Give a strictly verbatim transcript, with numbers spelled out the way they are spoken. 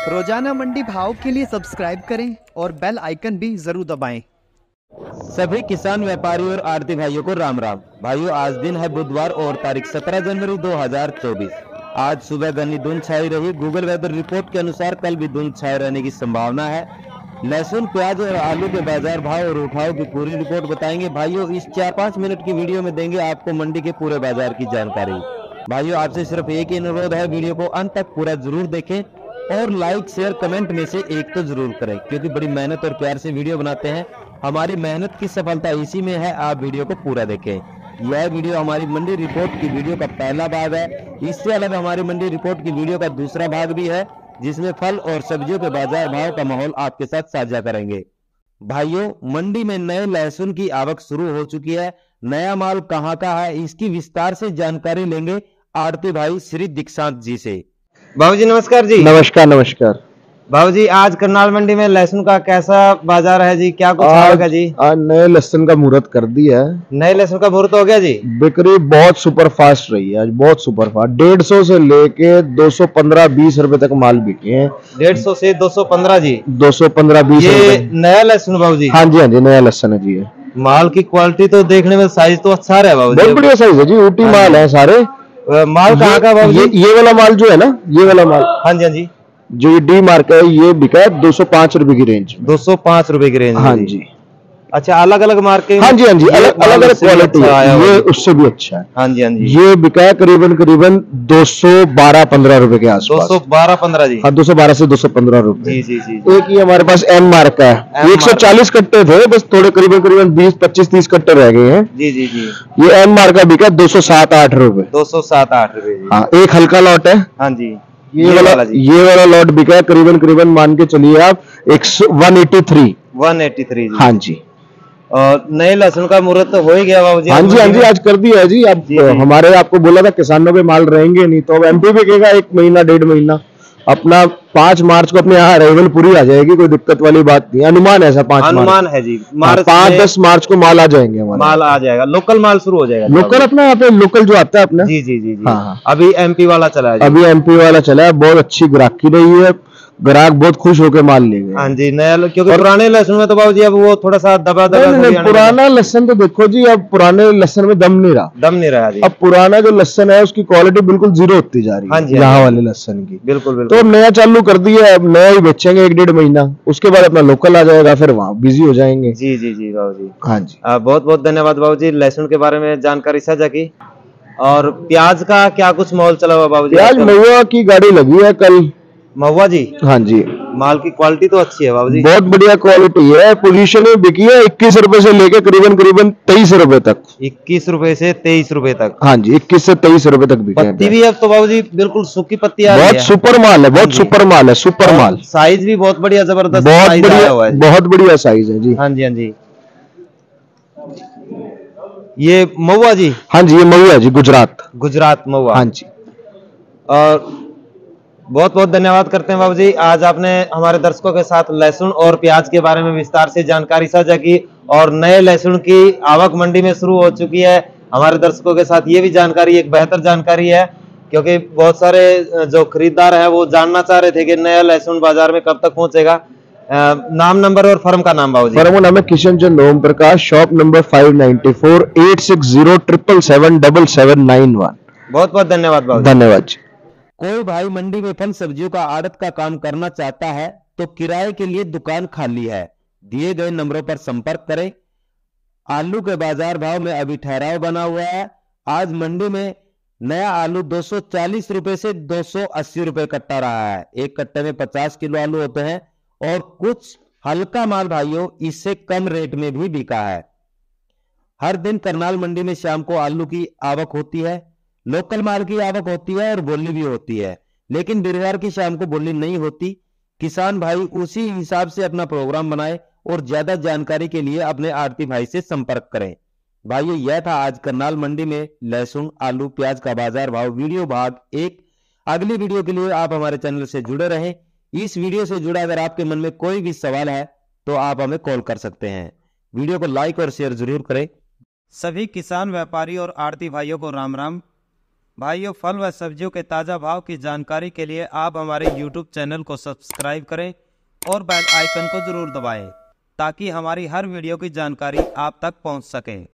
रोजाना मंडी भाव के लिए सब्सक्राइब करें और बेल आइकन भी जरूर दबाएं। सभी किसान व्यापारी और आड़ती भाइयों को राम राम। भाइयों, आज दिन है बुधवार और तारीख सत्रह जनवरी दो हज़ार चौबीस। आज सुबह घनी धुंध छाई रही। गूगल वेदर रिपोर्ट के अनुसार कल भी धुंध छाए रहने की संभावना है। लहसुन, प्याज और आलू के बाजार भाव और उठाव की पूरी रिपोर्ट बताएंगे। भाइयों, इस चार पाँच मिनट की वीडियो में देंगे आपको मंडी के पूरे बाजार की जानकारी। भाइयों, आपसे सिर्फ एक ही अनुरोध है, वीडियो को अंत तक पूरा जरूर देखें और लाइक शेयर कमेंट में से एक तो जरूर करें, क्योंकि बड़ी मेहनत और प्यार से वीडियो बनाते हैं। हमारी मेहनत की सफलता इसी में है। आप वीडियो को पूरा देखें। यह वीडियो हमारी मंडी रिपोर्ट की वीडियो का पहला भाग है। इससे अलग हमारी मंडी रिपोर्ट की वीडियो का दूसरा भाग भी है, जिसमें फल और सब्जियों के बाजार भाव का माहौल आपके साथ साझा करेंगे। भाइयों, मंडी में नए लहसुन की आवक शुरू हो चुकी है। नया माल कहां का है, इसकी विस्तार से जानकारी लेंगे आड़ती भाई श्री दीक्षांत जी से। बाबूजी नमस्कार जी। नमस्कार नमस्कार बाबूजी, आज करनाल मंडी में लहसुन का कैसा बाजार है जी? क्या कुछ आएगा जी? आज नए लहसुन का मुहूर्त कर दिया है। नए लहसुन का मुहूर्त हो गया जी। बिक्री बहुत सुपर फास्ट रही है आज, बहुत सुपर फास्ट। डेढ़ सौ से लेके दो सौ पंद्रह बीस रुपए तक माल बिके हैं। डेढ़ सौ से दो सौ पंद्रह जी। दो सौ पंद्रह बीस ये नया लहसुन बाबूजी? हाँ जी हाँ जी, नया लहसुन है जी। माल की क्वालिटी तो देखने में साइज तो अच्छा है बाबूजी, बहुत बढ़िया साइज है जी। ऊटी माल है सारे। माल कहाँ का बाबूजी? ये, ये वाला माल जो है ना, ये वाला माल, हाँ जी हाँ जी, जो ये डी मार्क है, ये बिका है दो सौ पांच रुपए की रेंज में। दो सौ पांच रुपए की रेंज। हाँ जी। अच्छा, अलग अलग मार्केट? हाँ जी हाँ जी, अलग अलग अलग क्वालिटी है, ये उससे भी अच्छा है। हाँ जी हाँ जी। ये बिका है करीबन करीबन दो सौ बारह पंद्रह रुपए के आसपास। दो सौ बारह पंद्रह जी। हाँ, दो सौ बारह से दो सौ पंद्रह रुपए। जी जी जी। एक ही हमारे पास एम मार्क का है। एक सौ चालीस कट्टे थे, बस थोड़े करीबन करीबन बीस पच्चीस तीस कट्टे रह गए हैं। जी जी जी। ये एम मार्क का बिका दो सौ सात आठ रुपए। दो सौ सात आठ रुपए। हाँ, एक हल्का लॉट है। हाँ जी। ये, ये वाला ये वाला लॉट बिका है करीबन करीबन मान के चलिए आप एक one eighty three. One eighty three जी। हाँ जी। और नए लहसुन का मुहूर्त तो हो ही गया बाबूजी? हाँ जी हाँ जी, आज कर दिया है जी। अब हमारे आपको बोला था किसानों पे माल रहेंगे नहीं, तो अब एमपी बिकेगा एक महीना डेढ़ महीना। अपना पांच मार्च को अपने यहाँ अराइवल पूरी आ जाएगी, कोई दिक्कत वाली बात नहीं। अनुमान ऐसा पांच अनुमान है जी। मार्च पांच दस मार्च को माल आ जाएंगे हमारे। माल आ जाएगा, लोकल माल शुरू हो जाएगा। लोकल अपना यहाँ पे लोकल जो आता है अपना। जी जी जी जी। हाँ, अभी एमपी वाला चला है जी। अभी एमपी वाला चला है। बहुत अच्छी ग्राहकी रही है, ग्राहक बहुत खुश होकर माल ले गए। हाँ जी। नया, क्योंकि पुराने लहसुन में तो बाबूजी अब वो थोड़ा सा दबा दबा। नहीं, नहीं, पुराना लहसुन तो देखो जी, अब पुराने लहसुन में दम नहीं रहा। दम नहीं रहा जी। अब पुराना जो लहसुन है उसकी क्वालिटी बिल्कुल जीरो होती जा रही है। हाँ जी, यहाँ वाले लहसुन की बिल्कुल बिल्कुल। तो अब नया चालू कर दिया है। अब नया ही बेचेंगे एक डेढ़ महीना, उसके बाद अपना लोकल आ जाएगा, फिर वहाँ बिजी हो जाएंगे। जी जी जी बाबूजी। हाँ जी, बहुत बहुत धन्यवाद बाबूजी, लहसुन के बारे में जानकारी साझा की। और प्याज का क्या कुछ माहौल चला हुआ बाबूजी? प्याज महुआ की गाड़ी लगी है कल। महुआ जी? हाँ जी। माल की क्वालिटी तो अच्छी है बाबूजी? बहुत बढ़िया क्वालिटी है। पोजीशन में बिकी है इक्कीस रुपए से लेके करीबन करीबन तेईस रुपए तक। इक्कीस रुपए से तेईस रुपए तक? हाँ जी, इक्कीस से तेईस रुपए तक बिकी है। पत्ती भी अब तो बाबूजी बिल्कुल सूखी पत्ती आ रही है। बहुत सुपर माल है, बहुत सुपर माल है, सुपर माल। साइज भी बहुत बढ़िया, जबरदस्त बहुत साइज आया हुआ बढ़िया, है। बहुत बढ़िया साइज है जी। हाँ जी हाँ जी। ये महुआ जी? हाँ जी, ये महुआ जी, गुजरात। गुजरात महुआ। हाँ जी। और बहुत बहुत धन्यवाद करते हैं बाबूजी, आज आपने हमारे दर्शकों के साथ लहसुन और प्याज के बारे में विस्तार से जानकारी साझा की। और नए लहसुन की आवक मंडी में शुरू हो चुकी है। हमारे दर्शकों के साथ ये भी जानकारी एक बेहतर जानकारी है, क्योंकि बहुत सारे जो खरीदार है वो जानना चाह रहे थे कि नया लहसुन बाजार में कब तक पहुंचेगा। नाम, नंबर और फर्म का नाम बाबूजी? फर्म का नाम है Kishan Chand Om Prakash, shop number five ninety four, eight six zero triple seven double seven nine one. बहुत बहुत धन्यवाद बाबूजी। धन्यवाद जी। कोई भाई मंडी में फल सब्जियों का आड़त का काम करना चाहता है तो किराए के लिए दुकान खाली है। दिए गए नंबरों पर संपर्क करें। आलू के बाजार भाव में अभी ठहराव बना हुआ है। आज मंडी में नया आलू दो सौ चालीस रुपए से दो सौ अस्सी रुपए कट्टा रहा है। एक कट्टे में पचास किलो आलू होते हैं और कुछ हल्का माल भाइयों इससे कम रेट में भी बिका है। हर दिन करनाल मंडी में शाम को आलू की आवक होती है, लोकल माल की आवक होती है और बोली भी होती है, लेकिन बिरवार की शाम को बोली नहीं होती। किसान भाई उसी हिसाब से अपना प्रोग्राम बनाए और ज्यादा जानकारी के लिए अपने आड़ती भाई से संपर्क करें। भाइयों, यह था आज करनाल मंडी में लहसुन, आलू, प्याज का बाजार भाव वीडियो भाग एक। अगली वीडियो के लिए आप हमारे चैनल से जुड़े रहें। इस वीडियो से जुड़ा अगर आपके मन में कोई भी सवाल है तो आप हमें कॉल कर सकते हैं। वीडियो को लाइक और शेयर जरूर करें। सभी किसान व्यापारी और आड़ती भाइयों को राम राम। भाइयों, फल व सब्जियों के ताज़ा भाव की जानकारी के लिए आप हमारे यूट्यूब चैनल को सब्सक्राइब करें और बेल आइकन को जरूर दबाएं ताकि हमारी हर वीडियो की जानकारी आप तक पहुंच सके।